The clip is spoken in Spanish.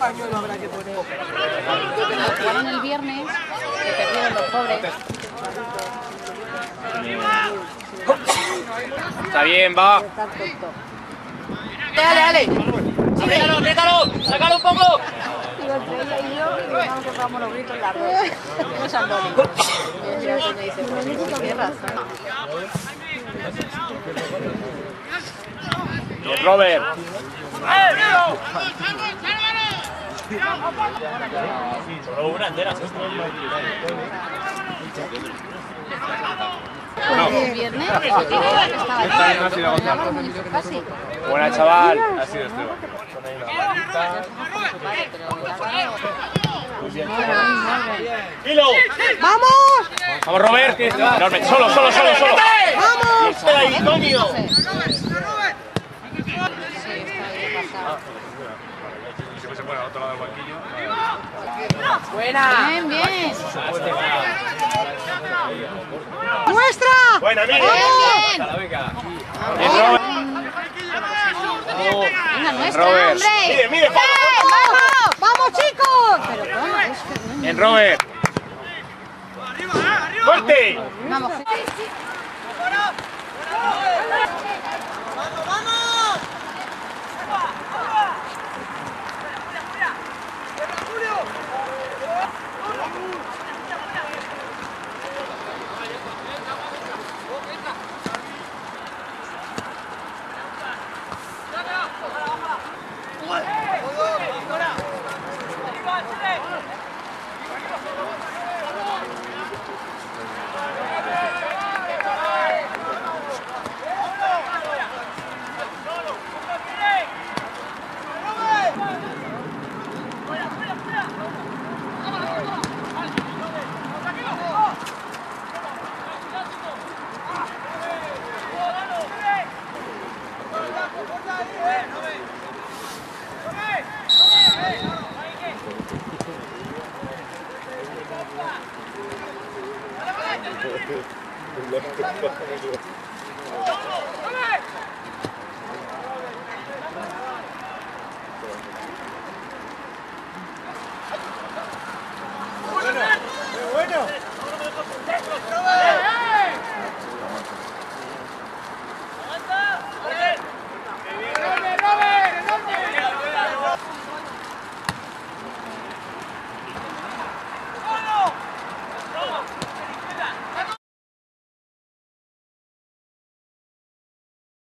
pañuelo habrá que poner. Jugaron el viernes, que perdieron los pobres. Está bien, va. Dale, dale. ¡Apriétalo, apriétalo! ¡Sácalo un poco! Digo, entre ella y yo, y vamos que pegamos los gritos las dos. No es Andoni. Y ella me dice, pues sí, tienes razón. Bien, Robert. Solo una entera. El viernes, estaba casi. Buena, chaval. Ha sido Esteban. ¡Vamos! Vamos, Robert. Enorme. Solo. ¡Vamos! ¡Ahí, Antonio! Siempre se pone al otro lado del banquillo. ¡Buena! Bien, bien. ¡Nuestra! Buena, mire. Bien. Bien, Robert. Venga, nuestra, Robert. hombre. Mire, ¡Vamos! ¡Vamos, chicos! Pero ¿cómo? Es que... Bien, Robert. ¡Fuerte! Vamos.